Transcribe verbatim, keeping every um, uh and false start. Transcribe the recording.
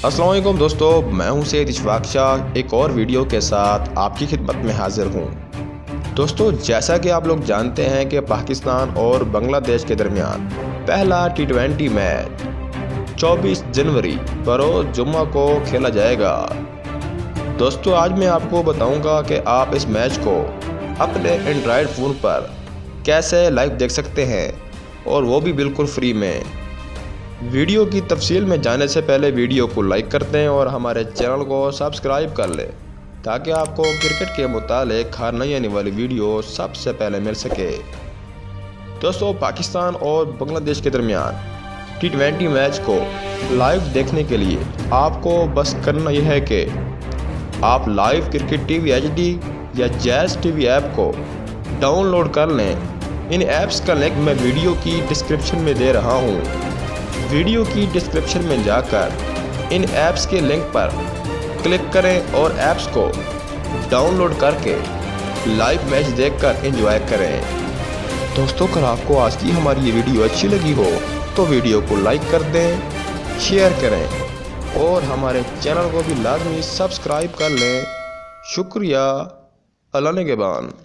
अस्सलाम वालेकुम दोस्तों, मैं हूं सैयद इशफाक शाह एक और वीडियो के साथ आपकी खिदमत में हाजिर हूं। दोस्तों, जैसा कि आप लोग जानते हैं कि पाकिस्तान और बांग्लादेश के दरमियान पहला टी ट्वेंटी मैच चौबीस जनवरी बरोज़ जुम्मा को खेला जाएगा। दोस्तों, आज मैं आपको बताऊंगा कि आप इस मैच को अपने एंड्रॉयड फ़ोन पर कैसे लाइव देख सकते हैं, और वो भी बिल्कुल फ्री में। वीडियो की तफसील में जाने से पहले वीडियो को लाइक कर दें और हमारे चैनल को सब्सक्राइब कर लें ताकि आपको क्रिकेट के मुतालिक हर नई आने वाली वीडियो सबसे पहले मिल सके। दोस्तों, पाकिस्तान और बांग्लादेश के दरमियान टी ट्वेंटी मैच को लाइव देखने के लिए आपको बस करना यह है कि आप live cricket TV H D या जैज़ टीवी ऐप को डाउनलोड कर लें। इन ऐप्स का लिंक मैं वीडियो की डिस्क्रिप्शन में दे रहा हूँ। वीडियो की डिस्क्रिप्शन में जाकर इन ऐप्स के लिंक पर क्लिक करें और ऐप्स को डाउनलोड करके लाइव मैच देखकर एंजॉय करें। दोस्तों, अगर आपको आज की हमारी ये वीडियो अच्छी लगी हो तो वीडियो को लाइक कर दें, शेयर करें और हमारे चैनल को भी लाजमी सब्सक्राइब कर लें। शुक्रिया। अल्लाह निगहबान।